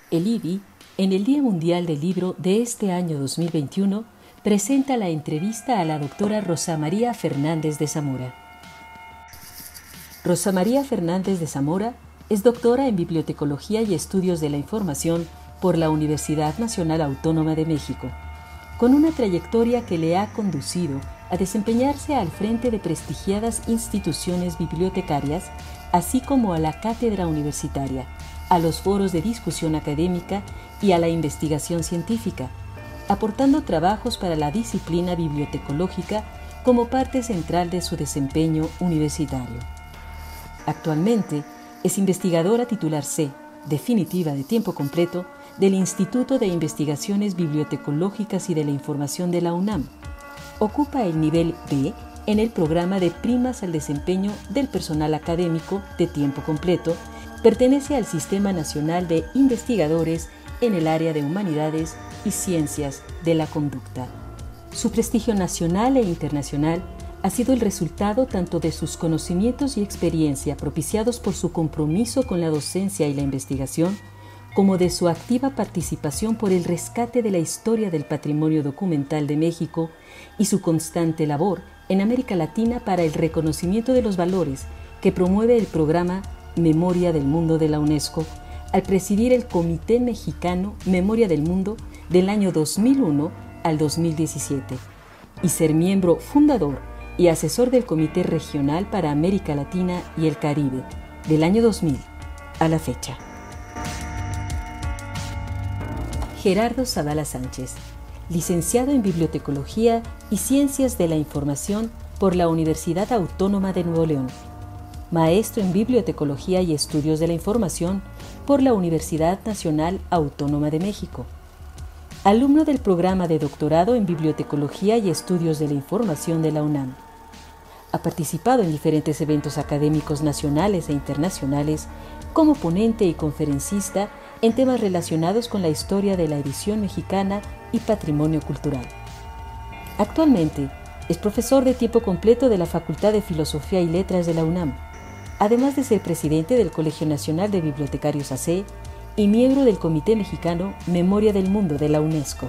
El IBI, en el Día Mundial del Libro de este año 2021, presenta la entrevista a la doctora Rosa María Fernández de Zamora. Rosa María Fernández de Zamora es doctora en Bibliotecología y Estudios de la Información por la Universidad Nacional Autónoma de México, con una trayectoria que le ha conducido a desempeñarse al frente de prestigiadas instituciones bibliotecarias, así como a la cátedra universitaria, a los foros de discusión académica y a la investigación científica, aportando trabajos para la disciplina bibliotecológica como parte central de su desempeño universitario. Actualmente es investigadora titular C, definitiva de tiempo completo, del Instituto de Investigaciones Bibliotecológicas y de la Información de la UNAM. Ocupa el nivel B en el programa de Primas al Desempeño del Personal Académico de Tiempo Completo. Pertenece al Sistema Nacional de Investigadores en el área de Humanidades y Ciencias de la Conducta. Su prestigio nacional e internacional ha sido el resultado tanto de sus conocimientos y experiencia propiciados por su compromiso con la docencia y la investigación, como de su activa participación por el rescate de la historia del patrimonio documental de México y su constante labor en América Latina para el reconocimiento de los valores que promueve el programa Memoria del Mundo de la UNESCO, al presidir el Comité Mexicano Memoria del Mundo del año 2001 al 2017, y ser miembro fundador y asesor del Comité Regional para América Latina y el Caribe del año 2000 a la fecha. Gerardo Zavala Sánchez, licenciado en Bibliotecología y Ciencias de la Información por la Universidad Autónoma de Nuevo León. Maestro en Bibliotecología y Estudios de la Información por la Universidad Nacional Autónoma de México. Alumno del programa de doctorado en Bibliotecología y Estudios de la Información de la UNAM. Ha participado en diferentes eventos académicos nacionales e internacionales como ponente y conferencista en temas relacionados con la historia de la edición mexicana y patrimonio cultural. Actualmente es profesor de tiempo completo de la Facultad de Filosofía y Letras de la UNAM, además de ser presidente del Colegio Nacional de Bibliotecarios AC y miembro del Comité Mexicano Memoria del Mundo de la UNESCO.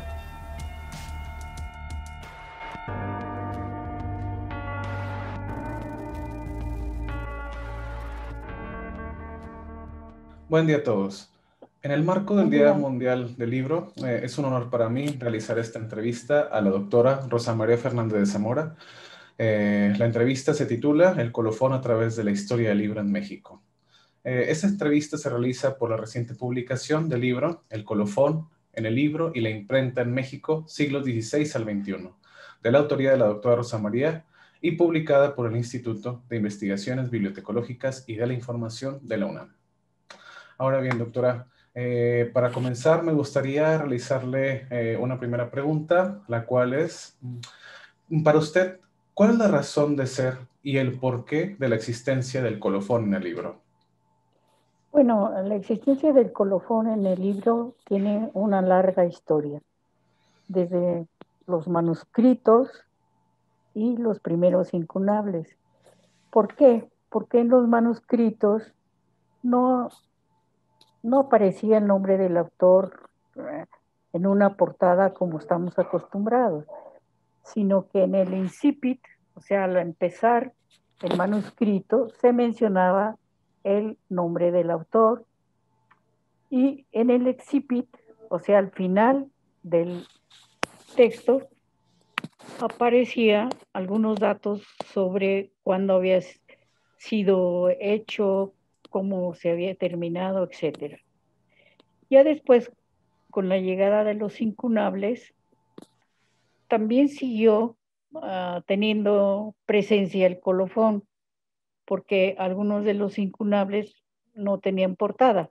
Buen día a todos. En el marco del Día Mundial del Libro, es un honor para mí realizar esta entrevista a la doctora Rosa María Fernández de Zamora. La entrevista se titula El colofón a través de la historia del libro en México. Esta entrevista se realiza por la reciente publicación del libro El colofón en el libro y la imprenta en México, siglos XVI al XXI, de la autoría de la doctora Rosa María y publicada por el Instituto de Investigaciones Bibliotecológicas y de la Información de la UNAM. Ahora bien, doctora, para comenzar me gustaría realizarle una primera pregunta, la cual es, para usted, ¿cuál es la razón de ser y el porqué de la existencia del colofón en el libro? Bueno, la existencia del colofón en el libro tiene una larga historia, desde los manuscritos y los primeros incunables. ¿Por qué? Porque en los manuscritos no, no aparecía el nombre del autor en una portada como estamos acostumbrados, sino que en el incipit, o sea, al empezar el manuscrito, se mencionaba el nombre del autor. Y en el excipit, o sea, al final del texto, aparecía algunos datos sobre cuándo había sido hecho, cómo se había terminado, etcétera. Ya después, con la llegada de los incunables, también siguió teniendo presencia el colofón, porque algunos de los incunables no tenían portada.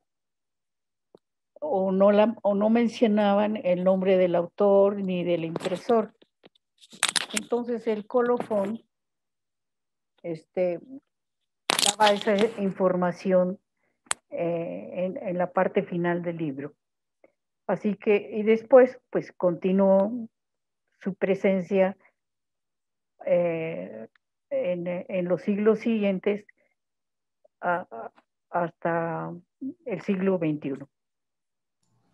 O no mencionaban el nombre del autor ni del impresor. Entonces el colofón daba esa información en la parte final del libro. Así que, y después, pues continuó su presencia en los siglos siguientes hasta el siglo XXI.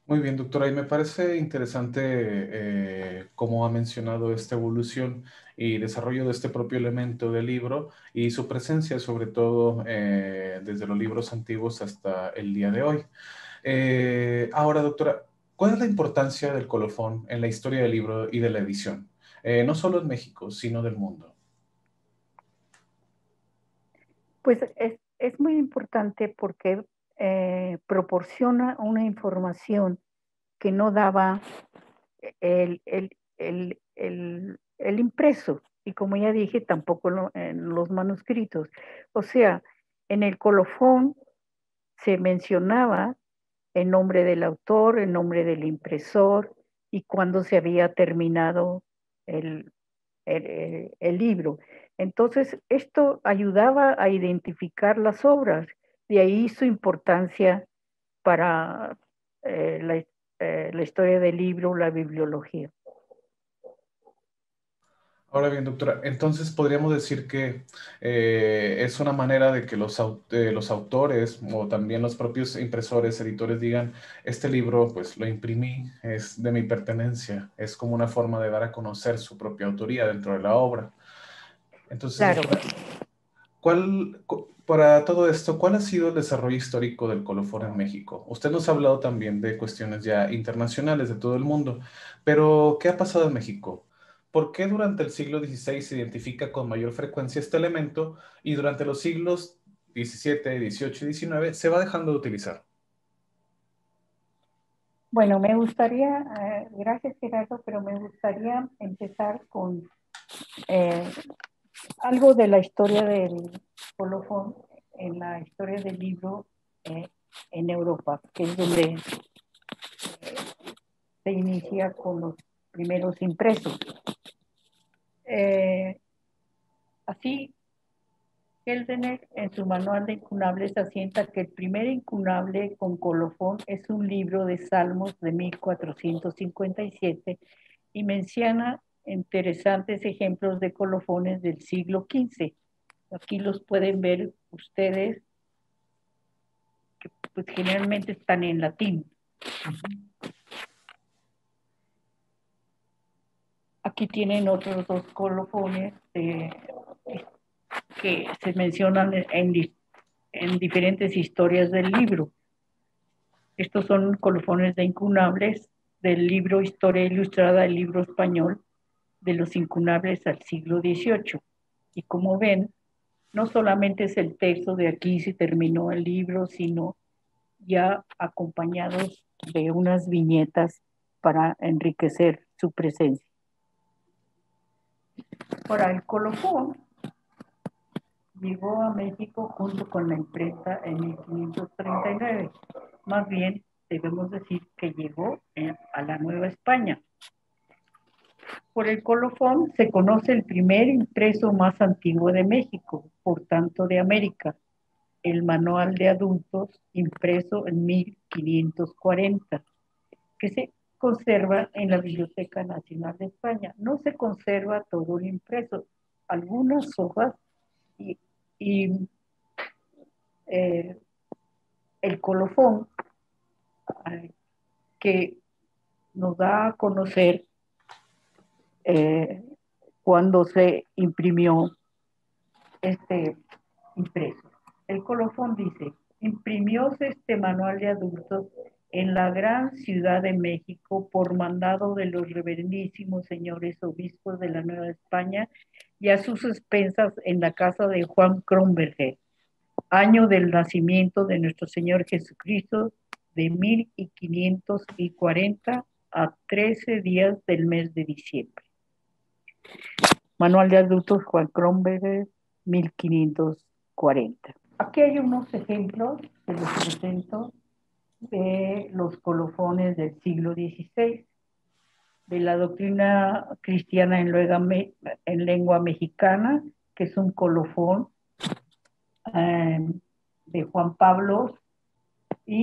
Muy bien, doctora, y me parece interesante cómo ha mencionado esta evolución y desarrollo de este propio elemento del libro y su presencia, sobre todo desde los libros antiguos hasta el día de hoy. Ahora, doctora, ¿cuál es la importancia del colofón en la historia del libro y de la edición? No solo en México, sino del mundo. Pues es muy importante porque proporciona una información que no daba el, el, el impreso, y como ya dije, tampoco en los manuscritos. O sea, en el colofón se mencionaba el nombre del autor, el nombre del impresor y cuándo se había terminado el, el libro. Entonces, esto ayudaba a identificar las obras, de ahí su importancia para la historia del libro, la bibliología. Ahora bien, doctora, entonces podríamos decir que es una manera de que los autores o también los propios impresores, editores digan, este libro pues lo imprimí, es de mi pertenencia, es como una forma de dar a conocer su propia autoría dentro de la obra. Entonces, Claro. doctora, para todo esto, ¿cuál ha sido el desarrollo histórico del colofón en México? Usted nos ha hablado también de cuestiones ya internacionales de todo el mundo, pero ¿qué ha pasado en México? ¿Por qué durante el siglo XVI se identifica con mayor frecuencia este elemento y durante los siglos XVII, XVIII y XIX se va dejando de utilizar? Bueno, me gustaría, gracias Gerardo, pero me gustaría empezar con eh, algo de la historia del colofón en la historia del libro eh, en Europa, que es donde se inicia con los primeros impresos. Así, Keldener en su manual de incunables asienta que el primer incunable con colofón es un libro de Salmos de 1457 y menciona interesantes ejemplos de colofones del siglo XV. Aquí los pueden ver ustedes, que pues generalmente están en latín. Aquí tienen otros dos colofones que se mencionan en diferentes historias del libro. Estos son colofones de incunables del libro Historia Ilustrada, el libro español de los incunables al siglo XVIII. Y como ven, no solamente es el texto de aquí se terminó el libro, sino ya acompañados de unas viñetas para enriquecer su presencia. Ahora, el colofón llegó a México junto con la imprenta en 1539. Más bien, debemos decir que llegó a la Nueva España. Por el colofón se conoce el primer impreso más antiguo de México, por tanto de América, el Manual de Adultos, impreso en 1540, que se conserva en la Biblioteca Nacional de España. No se conserva todo el impreso, algunas hojas y, y el colofón que nos da a conocer cuando se imprimió este impreso. El colofón dice, imprimióse este manual de adultos en la gran ciudad de México por mandado de los reverendísimos señores obispos de la Nueva España y a sus expensas en la casa de Juan Kronberger, año del nacimiento de nuestro Señor Jesucristo, de 1540 a 13 días del mes de diciembre. Manual de adultos Juan Kronberger, 1540. Aquí hay unos ejemplos que les presento de los colofones del siglo XVI, de la doctrina cristiana en lengua mexicana, que es un colofón de Juan Pablo, y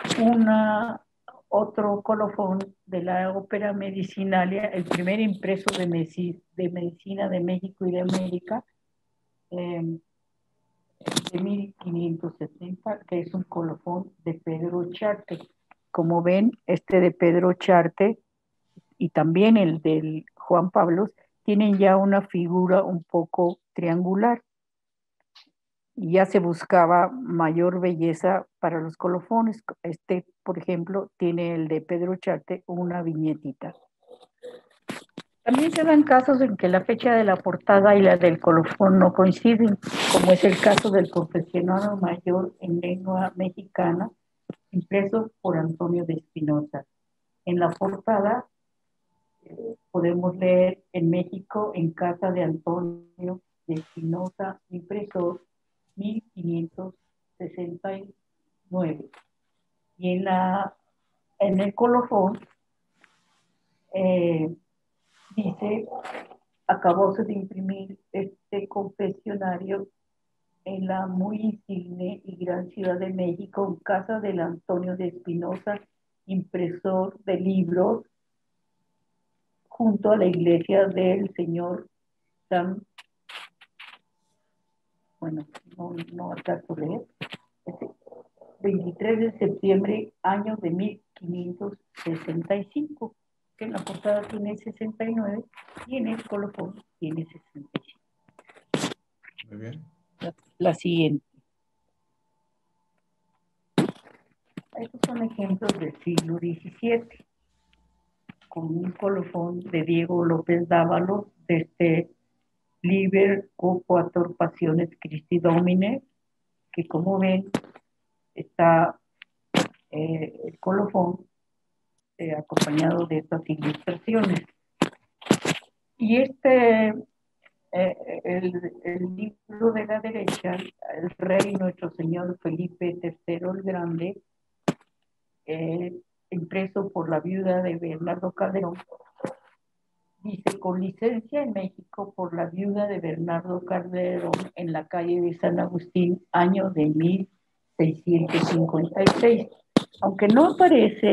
otro colofón de la ópera medicinalia, el primer impreso de medicina de México y de América, de 1570, que es un colofón de Pedro Charte. como ven, este de Pedro Charte y también el del Juan Pablo tienen ya una figura un poco triangular. Y ya se buscaba mayor belleza para los colofones. Este, por ejemplo, tiene el de Pedro Charte una viñetita. También se dan casos en que la fecha de la portada y la del colofón no coinciden, como es el caso del Confesionario Mayor en lengua mexicana, impreso por Antonio de Espinosa. En la portada podemos leer en México, en casa de Antonio de Espinosa, impresor, 1569. Y en el colofón dice, acabóse de imprimir este confesionario en la muy insigne y gran ciudad de México, en casa del Antonio de Espinosa, impresor de libros, junto a la iglesia del señor San, bueno, no alcanzo a leer, 23 de septiembre, año de 1565, que en la portada tiene 69 y en el colofón tiene 65. Muy bien. La siguiente. Estos son ejemplos del siglo XVII, con un colofón de Diego López Dávalos, desde Liber Quator Passiones Christi Domine, que como ven está el colofón acompañado de estas ilustraciones. Y el libro de la derecha, el rey nuestro señor Felipe III el Grande, impreso por la viuda de Bernardo Calderón, dice, con licencia en México por la viuda de Bernardo Calderón en la calle de San Agustín, año de 1656. Aunque no aparece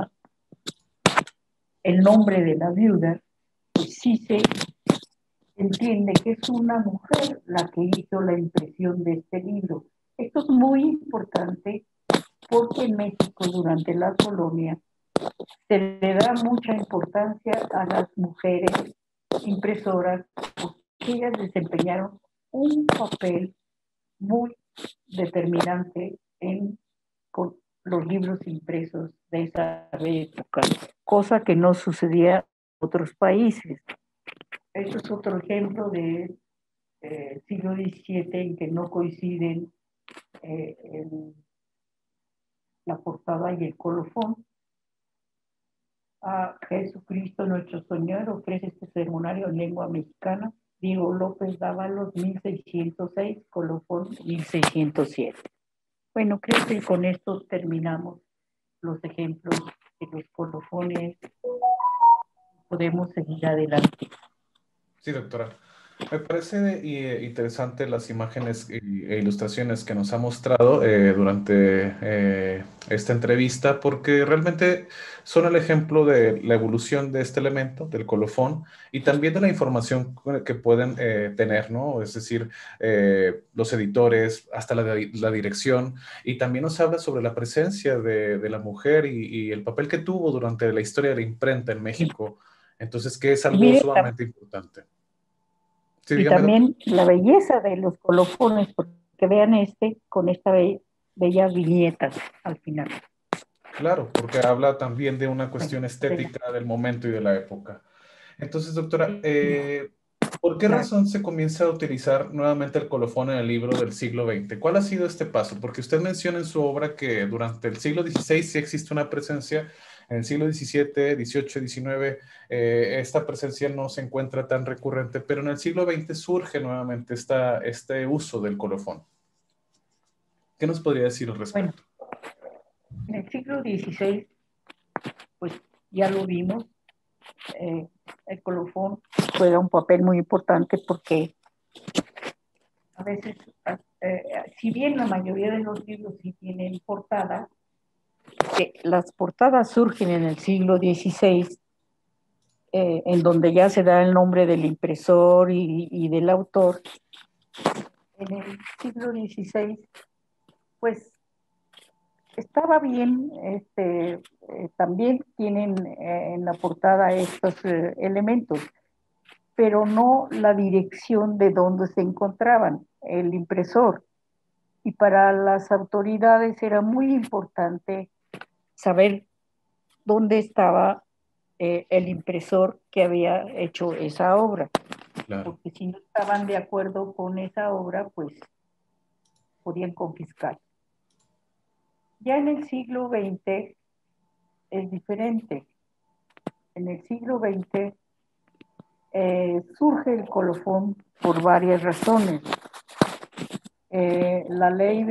el nombre de la viuda, pues sí se entiende que es una mujer la que hizo la impresión de este libro. Esto es muy importante porque en México durante la colonia se le da mucha importancia a las mujeres impresoras porque ellas desempeñaron un papel muy determinante con los libros impresos de esa época, cosa que no sucedía en otros países. Este es otro ejemplo del siglo XVII en que no coinciden la portada y el colofón. A Jesucristo nuestro Señor ofrece este sermonario en lengua mexicana. Diego López Dávalos, 1606, colofón 1607. Bueno, creo que con esto terminamos los ejemplos de los colofones. Podemos seguir adelante. Sí, doctora. Me parece interesante las imágenes e ilustraciones que nos ha mostrado durante esta entrevista porque realmente son el ejemplo de la evolución de este elemento, del colofón, y también de la información que pueden tener, ¿no? Es decir, los editores, hasta la dirección, y también nos habla sobre la presencia de la mujer y el papel que tuvo durante la historia de la imprenta en México. Entonces, que es algo sumamente importante. Sí, y también la belleza de los colofones, porque vean con esta bellas viñetas al final. Claro, porque habla también de una cuestión estética del momento y de la época. Entonces, doctora, ¿por qué razón se comienza a utilizar nuevamente el colofón en el libro del siglo XX? ¿Cuál ha sido este paso? Porque usted menciona en su obra que durante el siglo XVI sí existe una presencia. En el siglo XVII, XVIII, XIX, esta presencia no se encuentra tan recurrente, pero en el siglo XX surge nuevamente este uso del colofón. ¿Qué nos podría decir al respecto? Bueno, en el siglo XVI, pues ya lo vimos, el colofón juega un papel muy importante porque a veces, si bien la mayoría de los libros sí tienen portada, que las portadas surgen en el siglo XVI, en donde ya se da el nombre del impresor y del autor. En el siglo XVI, pues estaba bien, también tienen en la portada estos elementos, pero no la dirección de dónde se encontraban, el impresor. Y para las autoridades era muy importante saber dónde estaba el impresor que había hecho esa obra, Claro, porque si no estaban de acuerdo con esa obra, pues podían confiscar. Ya en el siglo XX es diferente. En el siglo XX surge el colofón por varias razones. La ley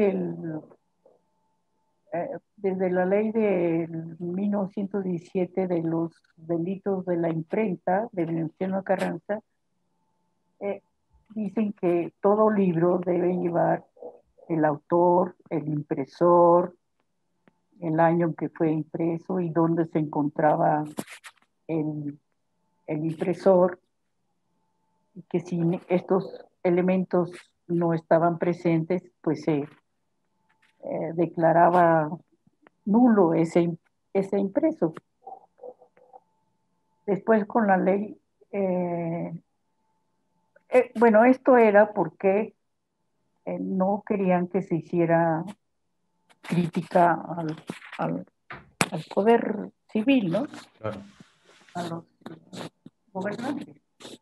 desde la ley de 1917 de los delitos de la imprenta, de Venustiano Carranza, eh, dicen que todo libro debe llevar el autor, el impresor, el año en que fue impreso y dónde se encontraba el, el impresor, y que si estos elementos no estaban presentes, pues se declaraba nulo ese impreso. Después con la ley, eh, bueno, esto era porque no querían que se hiciera crítica al, al poder civil, ¿no? claro. A los gobernantes.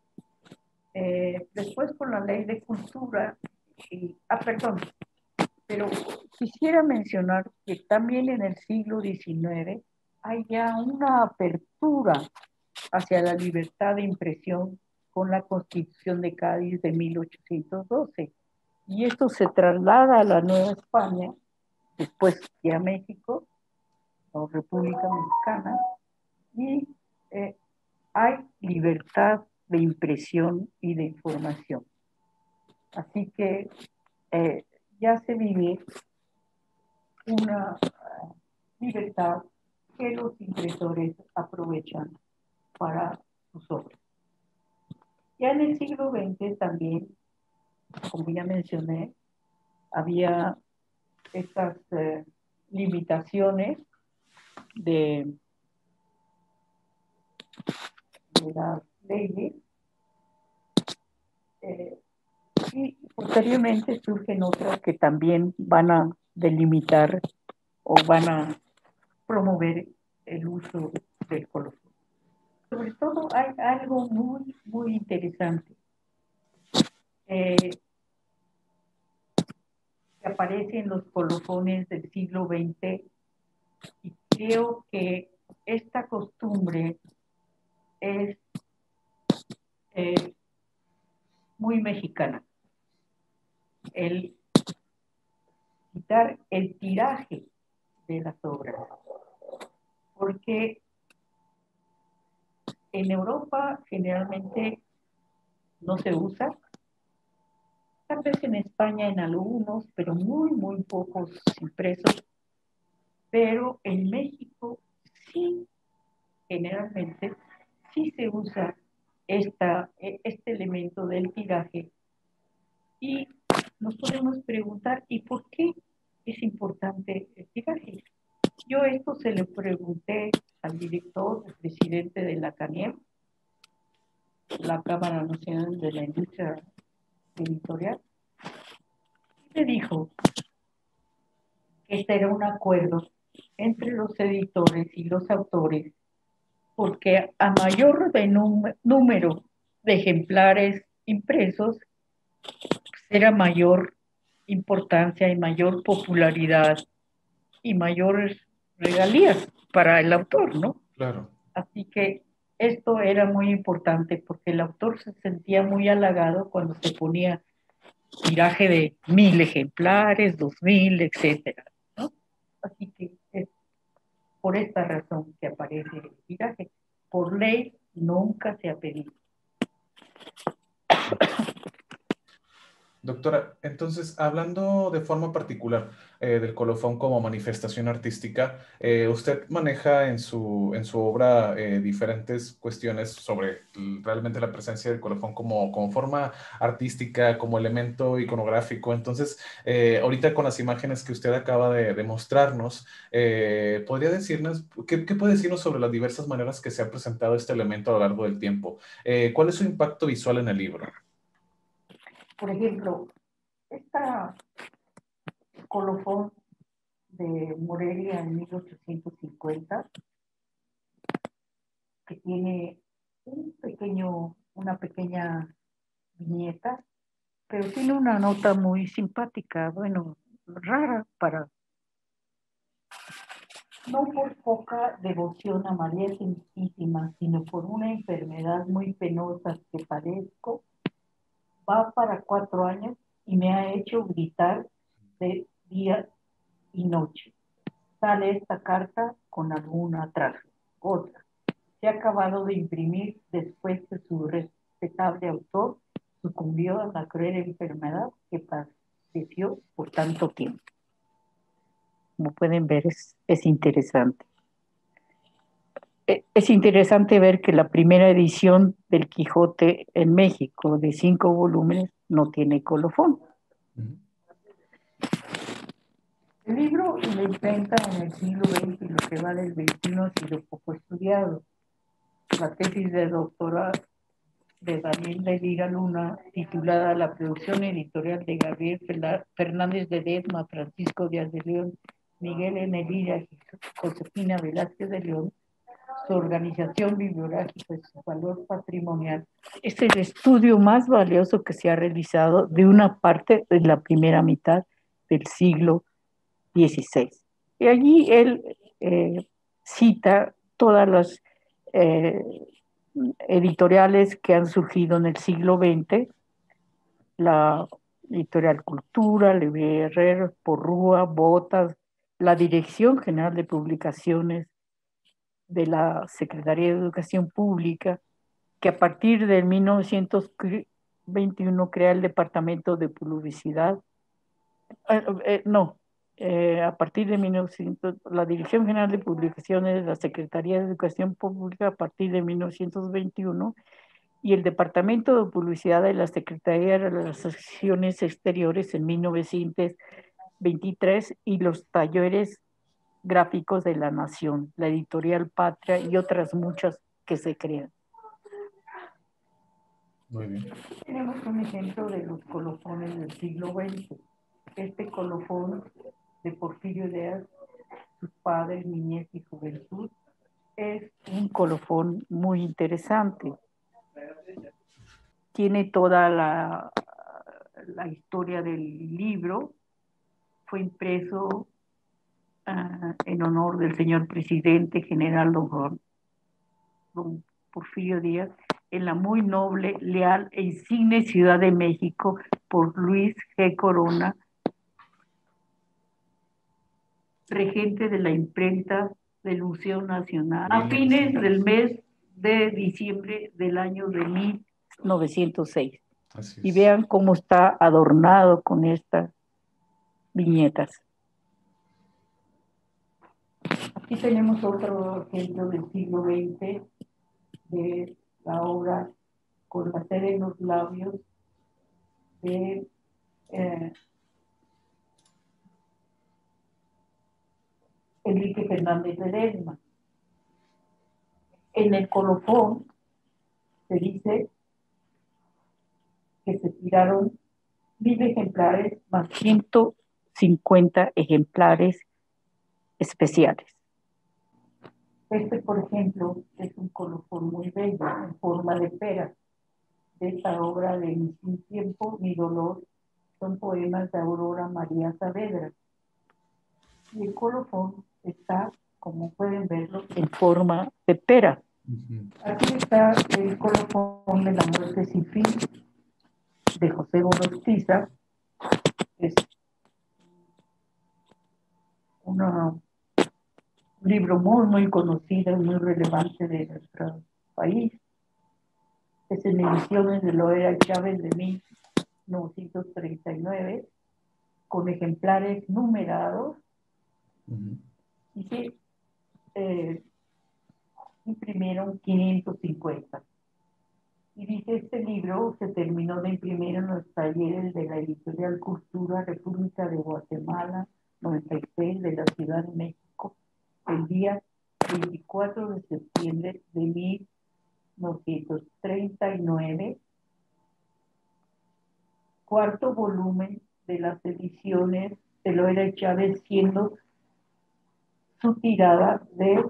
Después con la ley de cultura, perdón, pero quisiera mencionar que también en el siglo XIX hay ya una apertura hacia la libertad de impresión con la Constitución de Cádiz de 1812. Y esto se traslada a la Nueva España, después ya a México, o República Mexicana, y eh, hay libertad de impresión y de información. Así que eh, ya se vive una libertad que los impresores aprovechan para sus obras. Ya en el siglo XX también, como ya mencioné, había estas limitaciones de, de las leyes, eh, y posteriormente surgen otras que también van a delimitar o van a promover el uso del color. Sobre todo hay algo muy, muy interesante que aparece en los colofones del siglo XX, y creo que esta costumbre es eh, muy mexicana. El quitar el tiraje de las obras, porque en Europa generalmente no se usa, tal vez en España en algunos, pero muy, muy pocos impresos, pero en México sí, generalmente sí se usa este elemento del tiraje, y nos podemos preguntar, ¿y por qué es importante el tiraje? Yo esto se le pregunté al director, al presidente de la CANEM, la Cámara Nacional de la Industria Editorial, y me dijo que este era un acuerdo entre los editores y los autores, porque a mayor de número de ejemplares impresos, era mayor importancia y mayor popularidad y mayores regalías para el autor, ¿no? Claro. Así que esto era muy importante porque el autor se sentía muy halagado cuando se ponía tiraje de 1000 ejemplares, 2000, etcétera, ¿no? Así que es por esta razón que aparece el tiraje. Por ley nunca se ha pedido. Doctora, entonces, hablando de forma particular del colofón como manifestación artística, usted maneja en su obra diferentes cuestiones sobre realmente la presencia del colofón como forma artística, como elemento iconográfico. Entonces, ahorita con las imágenes que usted acaba de mostrarnos, ¿podría decirnos, qué puede decirnos sobre las diversas maneras que se ha presentado este elemento a lo largo del tiempo? ¿Cuál es su impacto visual en el libro? Por ejemplo, esta colofón de Morelia en 1850, que tiene una pequeña viñeta, pero tiene una nota muy simpática, bueno, rara no por poca devoción a María Santísima, sino por una enfermedad muy penosa que padezco, va para 4 años y me ha hecho gritar de día y noche. Sale esta carta con alguna atraso. Otra. Se ha acabado de imprimir después que su respetable autor sucumbió a la cruel enfermedad que padeció por tanto tiempo. Como pueden ver, es interesante. Es interesante ver que la primera edición del Quijote en México, de 5 volúmenes, no tiene colofón. El libro y la imprenta en el siglo XX y lo que va del XXI ha sido poco estudiado. La tesis de doctorado de Daniel de Lira Luna, titulada La producción editorial de Gabriel Fernández de Ledesma, Francisco Díaz de León, Miguel N. Lira y Josefina Velázquez de León, su organización bibliográfica y su valor patrimonial, es el estudio más valioso que se ha realizado de una parte de la primera mitad del siglo XVI. Y allí él cita todas las editoriales que han surgido en el siglo XX, la Editorial Cultura, Levi Herrera, Porrúa, Botas, la Dirección General de Publicaciones de la Secretaría de Educación Pública, que a partir de 1921 crea el Departamento de Publicidad. A partir de 1900, la Dirección General de Publicaciones de la Secretaría de Educación Pública a partir de 1921, y el Departamento de Publicidad de la Secretaría de Relaciones Exteriores en 1923, y los talleres gráficos de la Nación, la Editorial Patria y otras muchas que se crean. Muy bien. Tenemos un ejemplo de los colofones del siglo XX. Este colofón de Porfirio Díaz, sus padres, niñez y juventud, es un colofón muy interesante. Tiene toda la historia del libro. Fue impreso en honor del señor presidente general don Porfirio Díaz, en la muy noble, leal e insigne Ciudad de México, por Luis G. Corona, regente de la imprenta del Museo Nacional, a fines del mes de diciembre del año de 1906. Y vean cómo está adornado con estas viñetas. Aquí tenemos otro ejemplo del siglo XX de la obra Con la sed en los labios de Enrique Fernández de Ledesma. En el colofón se dice que se tiraron 1000 ejemplares más 150 ejemplares especiales. Este, por ejemplo, es un colofón muy bello, en forma de pera, de esta obra de Ni sin tiempo ni dolor. Son poemas de Aurora María Saavedra. Y el colofón está, como pueden verlo, en forma de pera. Aquí está el colofón de La muerte sin fin, de José Gorostiza. Es un libro muy conocido y muy relevante de nuestro país. Es en ediciones de Loera Chávez de 1939, con ejemplares numerados, y se imprimieron 550. Y dice, este libro se terminó de imprimir en los talleres de la editorial Cultura República de Guatemala 96 de la Ciudad de México el día 24 de septiembre de 1939, cuarto volumen de las ediciones de Loera Chávez, siendo su tirada de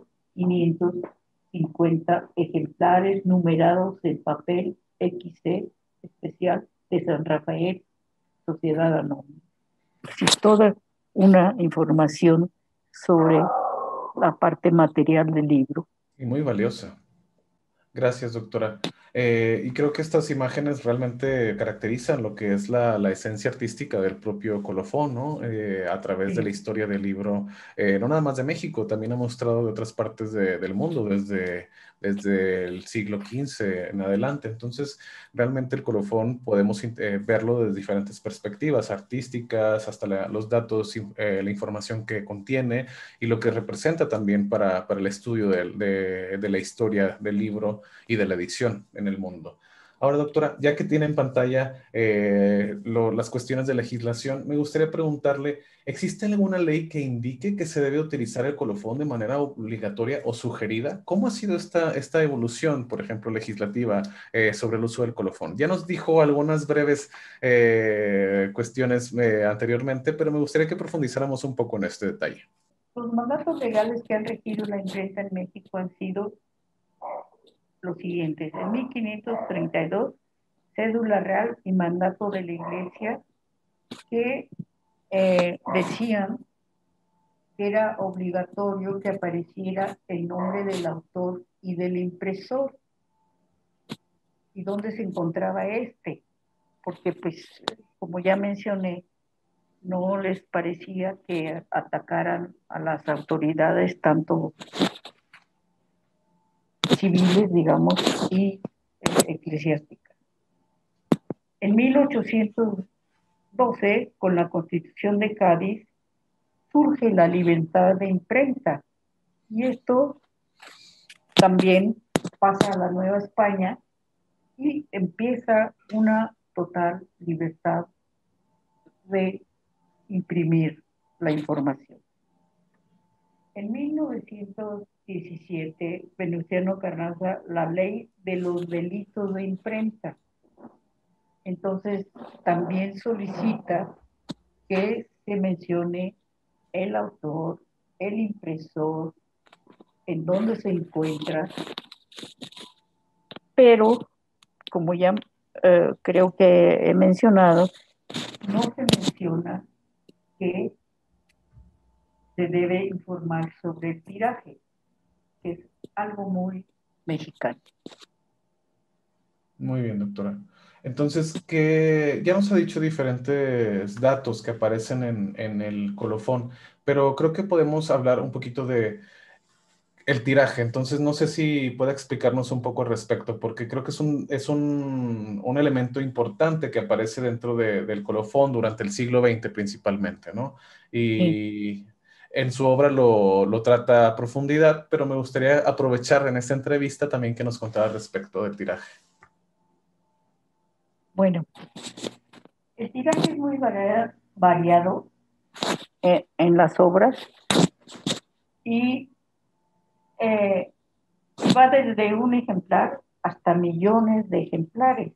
550 ejemplares numerados en papel XC especial de San Rafael, Sociedad Anónima. Es toda una información sobre la parte material del libro. Y muy valiosa. Gracias, doctora. Y creo que estas imágenes realmente caracterizan lo que es la esencia artística del propio colofón, ¿no? A través de la historia del libro, no nada más de México, también ha mostrado de otras partes del mundo, desde el siglo XV en adelante. Entonces, realmente el colofón podemos verlo desde diferentes perspectivas artísticas, hasta los datos, la información que contiene y lo que representa también para el estudio de la historia del libro y de la edición en el mundo. Ahora, doctora, ya que tiene en pantalla las cuestiones de legislación, me gustaría preguntarle, ¿existe alguna ley que indique que se debe utilizar el colofón de manera obligatoria o sugerida? ¿Cómo ha sido esta evolución, por ejemplo, legislativa sobre el uso del colofón? Ya nos dijo algunas breves cuestiones anteriormente, pero me gustaría que profundizáramos un poco en este detalle. Los mandatos legales que han regido la imprenta en México han sido los siguientes. En 1532, cédula real y mandato de la Iglesia que decían que era obligatorio que apareciera el nombre del autor y del impresor. ¿Y dónde se encontraba este? Porque, pues, como ya mencioné, no les parecía que atacaran a las autoridades tanto civiles, digamos, y eclesiásticas. En 1812, con la Constitución de Cádiz, surge la libertad de imprenta, y esto también pasa a la Nueva España y empieza una total libertad de imprimir la información. En 1917, Venustiano Carranza, la ley de los delitos de imprenta. Entonces, también solicita que se mencione el autor, el impresor, en dónde se encuentra, pero, como ya creo que he mencionado, no se menciona que se debe informar sobre el tiraje, que es algo muy mexicano. Muy bien, doctora. Entonces, que ya nos ha dicho diferentes datos que aparecen en el colofón, pero creo que podemos hablar un poquito de el tiraje. Entonces, no sé si puede explicarnos un poco al respecto, porque creo que es un elemento importante que aparece dentro del colofón durante el siglo XX principalmente, ¿no? Y en su obra lo trata a profundidad, pero me gustaría aprovechar en esta entrevista también que nos contara al respecto del tiraje. Bueno, el tiraje es muy variado en las obras y va desde un ejemplar hasta millones de ejemplares.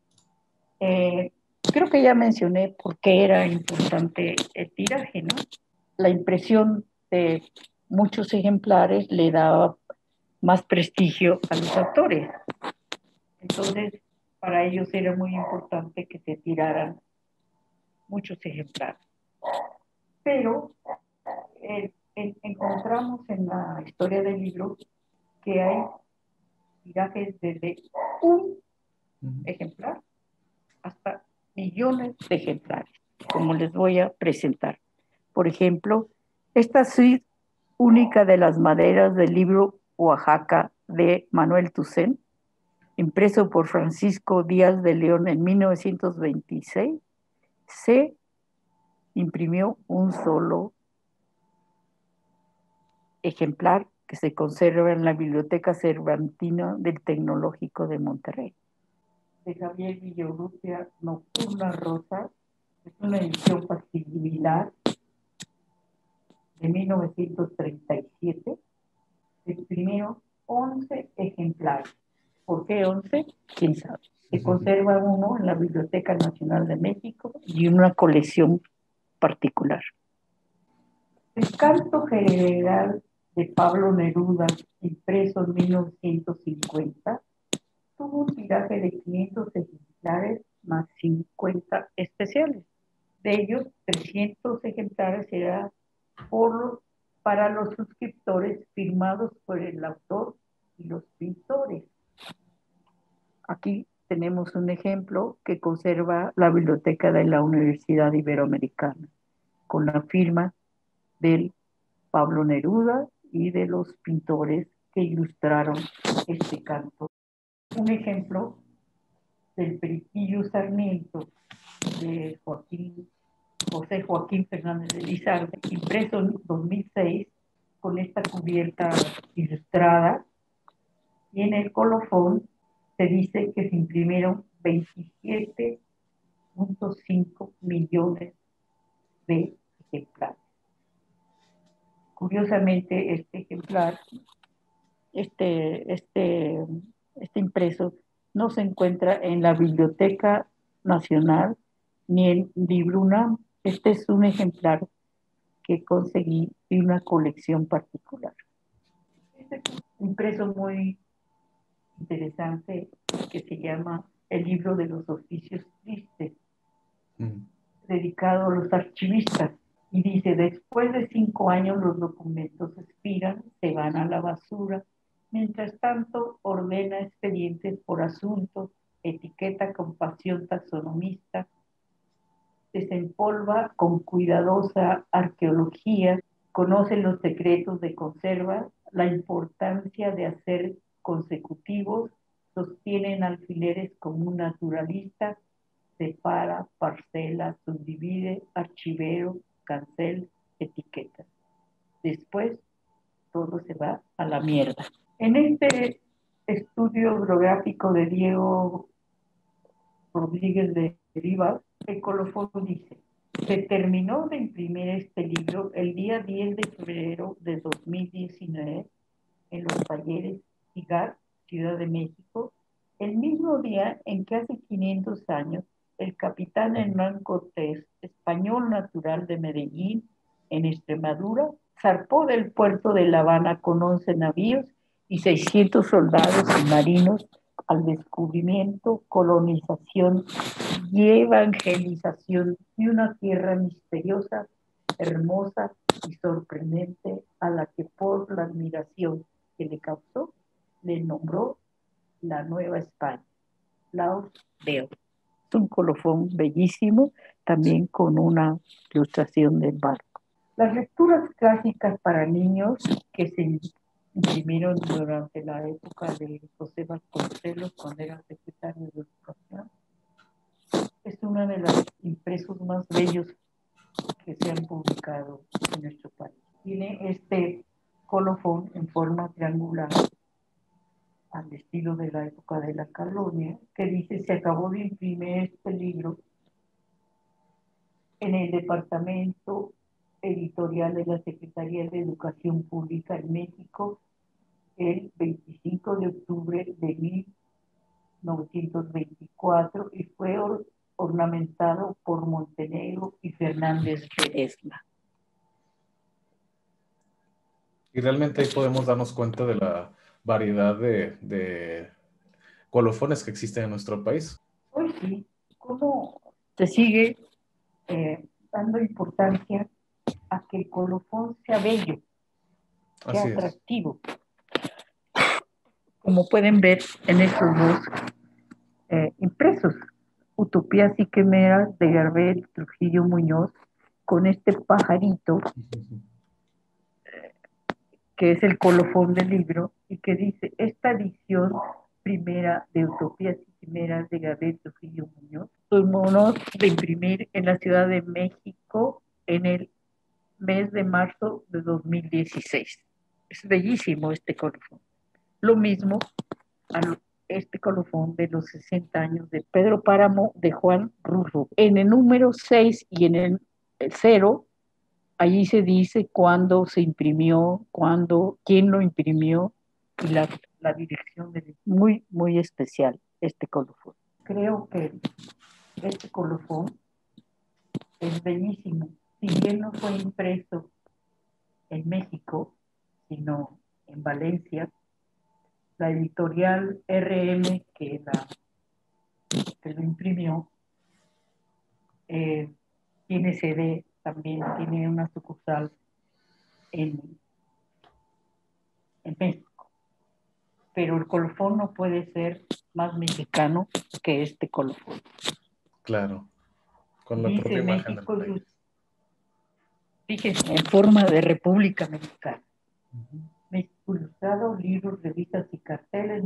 Creo que ya mencioné por qué era importante el tiraje, ¿no? La impresión de muchos ejemplares le daba más prestigio a los autores. Entonces, para ellos era muy importante que se tiraran muchos ejemplares. Pero encontramos en la historia del libro que hay tirajes desde un ejemplar hasta millones de ejemplares, como les voy a presentar. Por ejemplo, esta suite única de las maderas del libro Oaxaca de Manuel Toussaint impreso por Francisco Díaz de León en 1926, se imprimió un solo ejemplar que se conserva en la Biblioteca Cervantina del Tecnológico de Monterrey. De Javier Villaurrutia, Nocturna Rosa, es una edición facsimiliar de 1937. Se imprimieron 11 ejemplares. ¿Por qué 11? ¿Quién sabe? Se conserva uno en la Biblioteca Nacional de México y una colección particular. El Canto General de Pablo Neruda, impreso en 1950, tuvo un tiraje de 500 ejemplares más 50 especiales. De ellos, 300 ejemplares eran para los suscriptores firmados por el autor y los pintores. Aquí tenemos un ejemplo que conserva la biblioteca de la Universidad Iberoamericana, con la firma del Pablo Neruda y de los pintores que ilustraron este canto. Un ejemplo del Periquillo Sarmiento de José Joaquín Fernández de Lizardi, impreso en 2006 con esta cubierta ilustrada, y en el colofón se dice que se imprimieron 27.5 millones de ejemplares. Curiosamente, este ejemplar, este impreso, no se encuentra en la Biblioteca Nacional ni en Libruna. Este es un ejemplar que conseguí de una colección particular. Este es un impreso muy interesante que se llama El libro de los oficios tristes, dedicado a los archivistas. Y dice: después de 5 años los documentos expiran, se van a la basura. Mientras tanto, ordena expedientes por asuntos, etiqueta con pasión taxonomista, desempolva con cuidadosa arqueología, conoce los secretos de conserva, la importancia de hacer consecutivos, sostiene en alfileres como un naturalista, separa, parcela, subdivide, archivero, cancel, etiqueta. Después, todo se va a la mierda. En este estudio biográfico de Diego Rodríguez de Rivas, el colofón dice: se terminó de imprimir este libro el día 10 de febrero de 2019 en los talleres IGAR, Ciudad de México, el mismo día en que hace 500 años el capitán Hernán Cortés, español natural de Medellín, en Extremadura, zarpó del puerto de La Habana con 11 navíos y 600 soldados y marinos al descubrimiento, colonización y evangelización de una tierra misteriosa, hermosa y sorprendente, a la que por la admiración que le causó, le nombró la Nueva España. Laos Veo. Es un colofón bellísimo, también con una ilustración del barco. Las lecturas clásicas para niños que se imprimieron durante la época de José Vasconcelos, cuando era secretario de Educación, es uno de los impresos más bellos que se han publicado en nuestro país. Tiene este colofón en forma triangular, al estilo de la época de la colonia, que dice: se acabó de imprimir este libro en el departamento editorial de la Secretaría de Educación Pública en México el 25 de octubre de 1924 y fue ornamentado por Montenegro y Fernández Ledesma. Y realmente ahí podemos darnos cuenta de la variedad de colofones que existen en nuestro país. Pues sí, cómo se sigue dando importancia a que el colofón sea bello, sea Así es. atractivo. Como pueden ver en estos dos impresos, Utopías y Quimeras de Garbel Trujillo Muñoz, con este pajarito que es el colofón del libro y que dice: esta edición primera de Utopías y Quimeras de Gabriel Trujillo Muñoz. Tuvimos de imprimir en la Ciudad de México en el mes de marzo de 2016. Es bellísimo este colofón. Lo mismo a este colofón de los 60 años de Pedro Páramo de Juan Rulfo. En el número 6 y en el 0, allí se dice cuándo se imprimió, cuándo, quién lo imprimió y la dirección de muy, muy especial este colofón. Creo que este colofón es bellísimo. Si bien no fue impreso en México, sino en Valencia, la editorial RM que lo imprimió tiene sede, también tiene una sucursal en México. Pero el colofón no puede ser más mexicano que este colofón. Claro, con la Dice propia imagen México, del país. fíjense, en forma de República Mexicana. México Ilustrado, libros, revistas y carteles,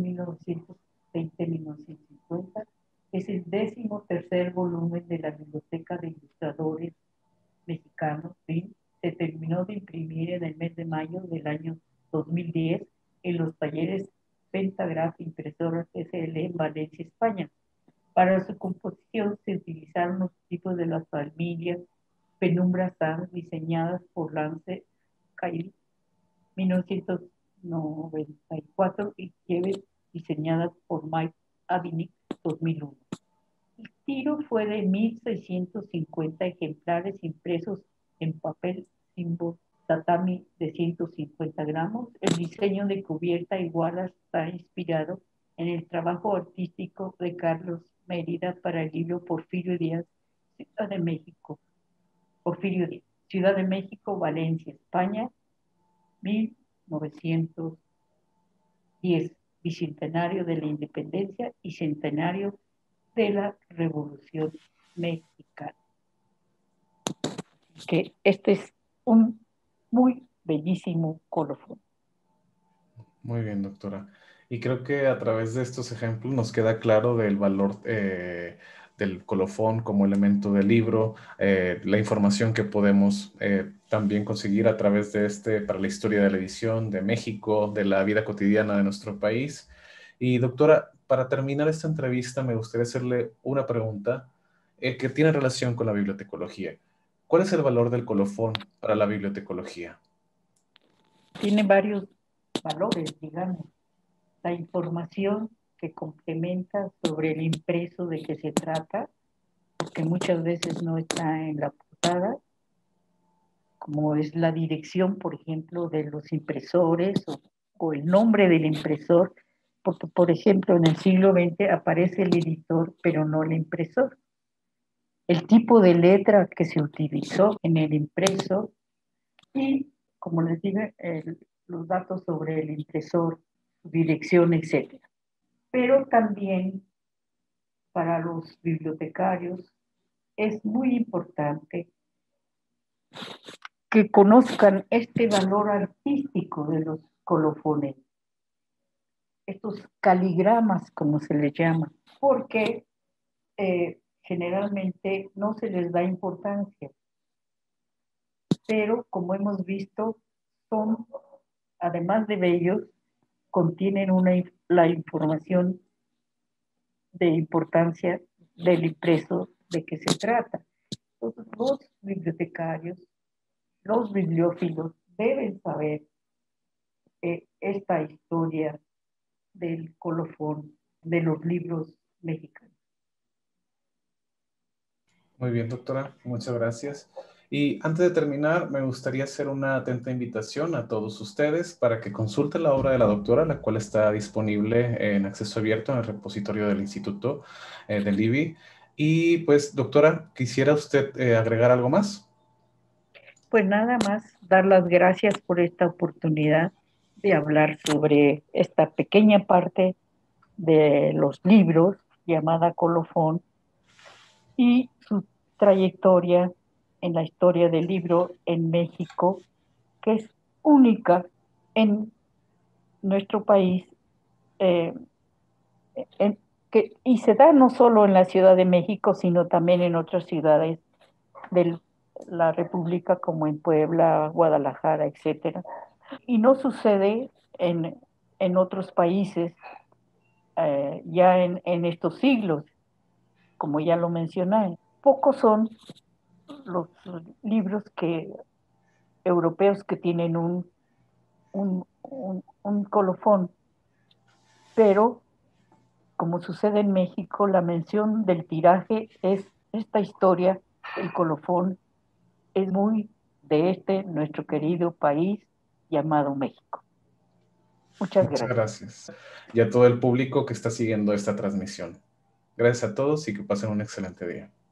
1920-1950. Es el 13º volumen de la Biblioteca de Ilustradores Mexicanos. ¿Sí? Se terminó de imprimir en el mes de mayo del año 2010 en los talleres Pentagraph Impresoras SL en Valencia, España. Para su composición se utilizaron los tipos de las familias Penumbra Sanz diseñadas por Lance Cailly 1994 y Kieves diseñadas por Mike Avinic 2001. El tiro fue de 1.650 ejemplares impresos en papel símbolo tatami de 150 gramos. El diseño de cubierta igual está inspirado en el trabajo artístico de Carlos Mérida para el libro Porfirio Díaz, Ciudad de México. Porfirio Díaz, Ciudad de México, Valencia, España, 1910, bicentenario de la independencia y centenario de la Revolución Mexicana. Que este es un muy bellísimo colofón. Muy bien, doctora. Y creo que a través de estos ejemplos nos queda claro del valor del colofón como elemento del libro, la información que podemos también conseguir a través de este para la historia de la edición de México, de la vida cotidiana de nuestro país. Y doctora, para terminar esta entrevista me gustaría hacerle una pregunta que tiene relación con la bibliotecología. ¿Cuál es el valor del colofón para la bibliotecología? Tiene varios valores, digamos. La información que complementa sobre el impreso de que se trata, porque muchas veces no está en la portada, como es la dirección, por ejemplo, de los impresores o el nombre del impresor, porque, por ejemplo, en el siglo XX aparece el editor, pero no el impresor. El tipo de letra que se utilizó en el impreso y, como les digo, los datos sobre el impresor, su dirección, etc. Pero también para los bibliotecarios es muy importante que conozcan este valor artístico de los colofones, estos caligramas, como se les llama, porque generalmente no se les da importancia, pero como hemos visto, son, además de bellos, contienen la información de importancia del impreso de que se trata. Entonces, los bibliotecarios, los bibliófilos deben saber esta historia del colofón, de los libros mexicanos. Muy bien, doctora, muchas gracias. Y antes de terminar, me gustaría hacer una atenta invitación a todos ustedes para que consulten la obra de la doctora, la cual está disponible en acceso abierto en el repositorio del Instituto del IBI. Y pues, doctora, ¿quisiera usted agregar algo más? Pues nada más dar las gracias por esta oportunidad de hablar sobre esta pequeña parte de los libros llamada colofón y su trayectoria en la historia del libro en México, que es única en nuestro país, en- y se da no solo en la Ciudad de México, sino también en otras ciudades de la República, como en Puebla, Guadalajara, etcétera. Y no sucede en otros países ya en estos siglos, como ya lo mencioné. Pocos son los libros europeos que tienen un colofón, pero como sucede en México, la mención del tiraje es esta historia, el colofón, es muy de nuestro querido país llamado México. Muchas Muchas gracias. gracias. Y a todo el público que está siguiendo esta transmisión. Gracias a todos y que pasen un excelente día.